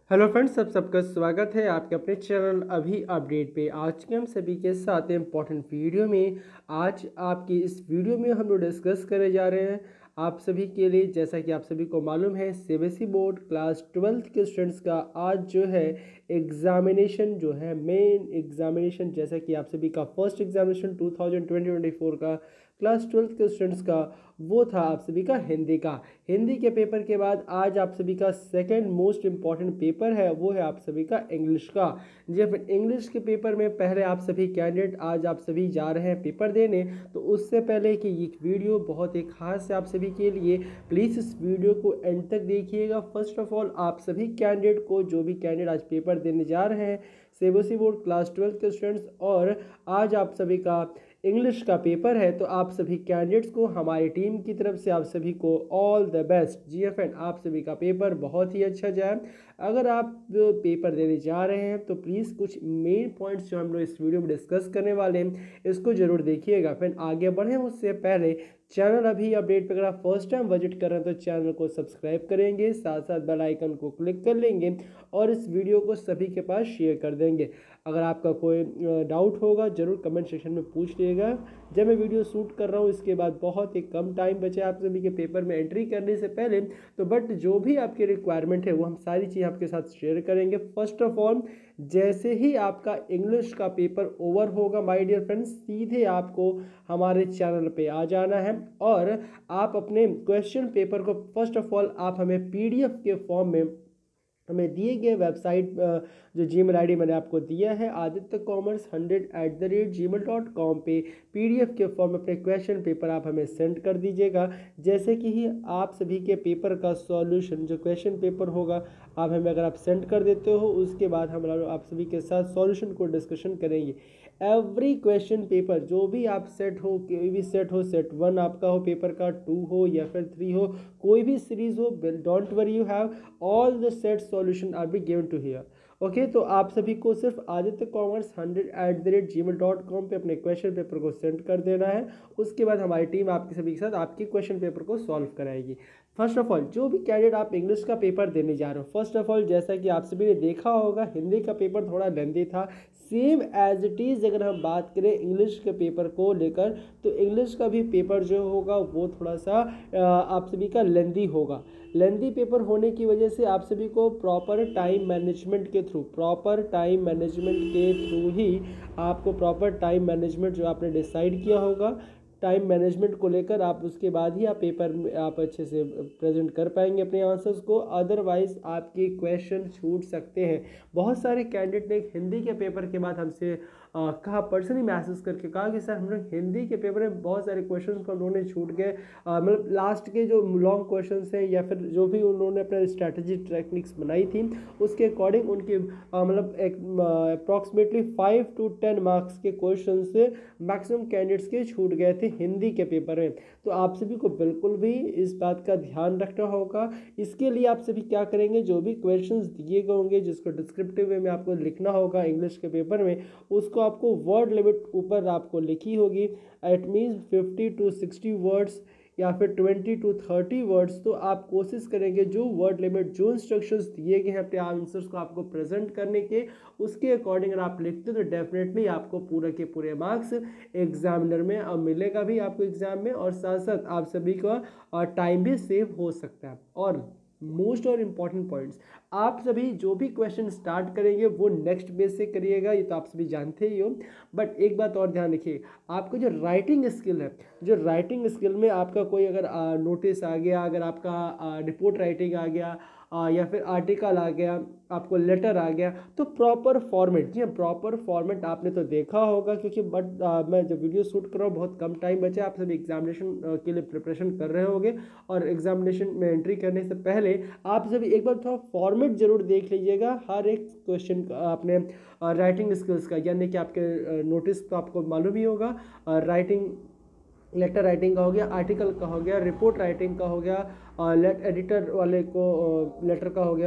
Hello friends, सबका स्वागत है आपके अपने चैनल अभी अपडेट पे। आज के हम सभी के साथ इम्पॉर्टेंट वीडियो में आज आपकी इस वीडियो में हम लोग डिस्कस करने जा रहे हैं आप सभी के लिए। जैसा कि आप सभी को मालूम है, सीबीएसई बोर्ड क्लास 12th के स्टूडेंट्स का आज जो है एग्जामिनेशन जो है मेन एग्जामिनेशन, जैसा कि आप सभी का फर्स्ट एग्जामिनेशन 2020-24 का क्लास 12th के स्टूडेंट्स का वो था आप सभी का हिंदी का। हिंदी के पेपर के बाद आज आप सभी का सेकंड मोस्ट इम्पॉर्टेंट पेपर है, वो है आप सभी का इंग्लिश का। जी फिर इंग्लिश के पेपर में पहले आप सभी कैंडिडेट आज आप सभी जा रहे हैं पेपर देने, तो उससे पहले कि ये वीडियो बहुत ही खास है आप सभी के लिए, प्लीज़ इस वीडियो को एंड तक देखिएगा। फर्स्ट ऑफ ऑल आप सभी कैंडिडेट को, जो भी कैंडिडेट आज पेपर देने जा रहे हैं सीबीएसई बोर्ड क्लास 12 के स्टूडेंट्स, और आज आप सभी का इंग्लिश का पेपर है, तो आप सभी कैंडिडेट्स को हमारी टीम की तरफ से आप सभी को ऑल द बेस्ट। जी फ्रेंड, आप सभी का पेपर बहुत ही अच्छा जाए। अगर आप पेपर देने जा रहे हैं तो प्लीज़ कुछ मेन पॉइंट्स जो हम लोग इस वीडियो में डिस्कस करने वाले हैं इसको जरूर देखिएगा। फ्रेंड आगे बढ़े उससे पहले चैनल अभी अपडेट पर अगर आप फर्स्ट टाइम विजिट कर रहे हैं तो चैनल को सब्सक्राइब करेंगे, साथ साथ बेल आइकन को क्लिक कर लेंगे और इस वीडियो को सभी के पास शेयर कर देंगे। अगर आपका कोई डाउट होगा ज़रूर कमेंट सेक्शन में पूछ लीजिएगा। जब मैं वीडियो शूट कर रहा हूँ इसके बाद बहुत ही कम टाइम बचा आप सभी के पेपर में एंट्री करने से पहले, तो बट जो भी आपकी रिक्वायरमेंट है वो हम सारी चीज़ आपके साथ शेयर करेंगे। फर्स्ट ऑफ ऑल, जैसे ही आपका इंग्लिश का पेपर ओवर होगा माय डियर फ्रेंड्स, सीधे आपको हमारे चैनल पे आ जाना है और आप अपने क्वेश्चन पेपर को फर्स्ट ऑफ ऑल आप हमें पीडीएफ के फॉर्म में हमें दिए गए वेबसाइट जो जीमेल आईडी मैंने आपको दिया है adityaCommerce100@gmail.com पे पीडीएफ के फॉर्म में अपने क्वेश्चन पेपर आप हमें सेंड कर दीजिएगा। जैसे कि ही आप सभी के पेपर का सॉल्यूशन जो क्वेश्चन पेपर होगा आप हमें अगर आप सेंड कर देते हो, उसके बाद हम आप सभी के साथ सॉल्यूशन को डिस्कशन करेंगे। एवरी क्वेश्चन पेपर जो भी आप सेट हो, कोई भी सेट हो, सेट 1 आपका हो पेपर का, 2 हो या फिर 3 हो, कोई भी सीरीज हो, don't worry, you have all the set solution are be given to here. Okay, तो आप सभी को सिर्फ adityaCommerce100@gmail.com पे अपने क्वेश्चन पेपर को सेंड कर देना है। उसके बाद हमारी टीम आपके सभी के साथ आपके क्वेश्चन पेपर को सॉल्व कराएगी। फर्स्ट ऑफ ऑल, जो भी कैंडिडेट आप इंग्लिश का पेपर देने जा रहे हो, फर्स्ट ऑफ ऑल जैसा कि आप सभी ने देखा होगा हिंदी का पेपर थोड़ा लेंदी था, सेम एज इट इज़। अगर हम बात करें इंग्लिश के पेपर को लेकर, तो इंग्लिश का भी पेपर जो होगा वो थोड़ा सा आप सभी का लेंदी होगा। लेंदी पेपर होने की वजह से आप सभी को प्रॉपर टाइम मैनेजमेंट के थ्रू ही आपको प्रॉपर टाइम मैनेजमेंट जो आपने डिसाइड किया होगा, टाइम मैनेजमेंट को लेकर आप उसके बाद ही आप पेपर में आप अच्छे से प्रेजेंट कर पाएंगे अपने आंसर्स को, अदरवाइज आपके क्वेश्चन छूट सकते हैं। बहुत सारे कैंडिडेट ने हिंदी के पेपर के बाद हमसे कहा, पर्सनली मैसेज करके कहा कि सर हम लोग हिंदी के पेपर में बहुत सारे क्वेश्चन को उन्होंने छूट गए, मतलब लास्ट के जो लॉन्ग क्वेश्चन हैं या फिर जो भी उन्होंने अपना स्ट्रैटेजी टेक्निक्स बनाई थी उसके अकॉर्डिंग उनके मतलब एक अप्रॉक्सीमेटली 5 to 10 मार्क्स के क्वेश्चन से मैक्सिमम कैंडिडेट्स के छूट गए थे हिंदी के पेपर में। तो आप सभी को बिल्कुल भी इस बात का ध्यान रखना होगा। इसके लिए आप सभी क्या करेंगे, जो भी क्वेश्चंस दिए गए होंगे जिसको डिस्क्रिप्टिव वे में आपको लिखना होगा इंग्लिश के पेपर में, उसको आपको वर्ड लिमिट ऊपर आपको लिखी होगी। इट मीन्स 50 to 60 वर्ड्स या फिर 20 to 30 वर्ड्स। तो आप कोशिश करेंगे जो वर्ड लिमिट, जो इंस्ट्रक्शंस दिए गए हैं अपने आंसर्स को आपको प्रेजेंट करने के, उसके अकॉर्डिंग अगर आप लिखते हो तो डेफिनेटली आपको पूरे के पूरे मार्क्स एग्जामिनर में मिलेगा भी आपको एग्जाम में, और साथ साथ आप सभी का टाइम भी सेव हो सकता है। और मोस्ट और इम्पॉर्टेंट पॉइंट्स, आप सभी जो भी क्वेश्चन स्टार्ट करेंगे वो नेक्स्ट बेस से करिएगा, ये तो आप सभी जानते ही हो। बट एक बात और ध्यान रखिए, आपको जो राइटिंग स्किल है, जो राइटिंग स्किल में आपका कोई अगर नोटिस आ गया, अगर आपका रिपोर्ट राइटिंग आ गया या फिर आर्टिकल आ गया, आपको लेटर आ गया, तो प्रॉपर फॉर्मेट, जी प्रॉपर फॉर्मेट आपने तो देखा होगा, क्योंकि बट मैं जब वीडियो शूट कर रहा हूँ बहुत कम टाइम बचा, आप सभी एग्जामिनेशन के लिए प्रिपरेशन कर रहे होंगे और एग्जामिनेशन में एंट्री करने से पहले आप सभी एक बार थोड़ा फॉर्मेट जरूर देख लीजिएगा हर एक क्वेश्चन का अपने राइटिंग स्किल्स का, यानी कि आपके नोटिस तो आपको मालूम ही होगा, राइटिंग लेटर राइटिंग का हो गया, आर्टिकल का हो गया, रिपोर्ट राइटिंग का हो गया, एडिटर वाले को लेटर का हो गया,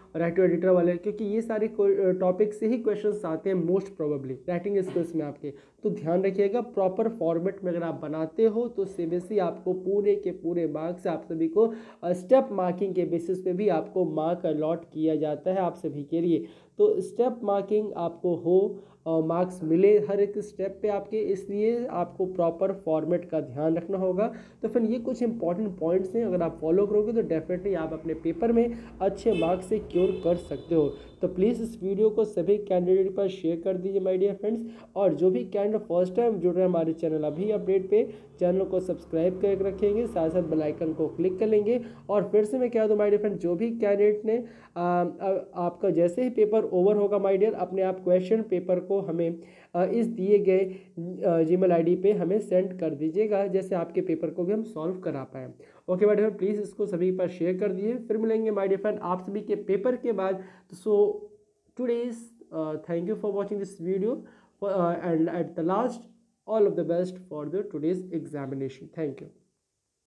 राइटिंग एडिटर वाले, क्योंकि ये सारे टॉपिक से ही क्वेश्चंस आते हैं मोस्ट प्रोबेबली राइटिंग स्किल्स में आपके। तो ध्यान रखिएगा, प्रॉपर फॉर्मेट में अगर आप बनाते हो तो सीबीएसई आपको पूरे के पूरे मार्क्स आप सभी को स्टेप मार्किंग के बेसिस पे भी आपको मार्क अलॉट किया जाता है आप सभी के लिए। तो स्टेप मार्किंग आपको हो, मार्क्स मिले हर एक स्टेप पे आपके, इसलिए आपको प्रॉपर फॉर्मेट का ध्यान रखना होगा। तो फिर ये कुछ इंपॉर्टेंट पॉइंट्स हैं, अगर आप फॉलो करोगे तो डेफिनेटली आप अपने पेपर में अच्छे मार्क्स सिक्योर कर सकते हो। तो प्लीज़ इस वीडियो को सभी कैंडिडेट पर शेयर कर दीजिए माय डियर फ्रेंड्स। और जो भी कैंडिडेट फर्स्ट टाइम जुड़ रहे हैं हमारे चैनल अभी अपडेट पे, चैनल को सब्सक्राइब करके रखेंगे, साथ साथ बेल आइकन को क्लिक कर लेंगे। और फिर से मैं कह दूं माय डियर फ्रेंड, जो भी कैंडिडेट ने आपका जैसे ही पेपर ओवर होगा माय डियर, अपने आप क्वेश्चन पेपर को हमें इस दिए गए जीमेल आईडी पे हमें सेंड कर दीजिएगा, जैसे आपके पेपर को भी हम सॉल्व करा पाएँ। ओके माय डियर, प्लीज़ इसको सभी पर शेयर कर दिए। फिर मिलेंगे माय डियर फ्रेंड आप सभी के पेपर के बाद। So today's thank you for watching this video and at the last all of the best for the today's examination. Thank you.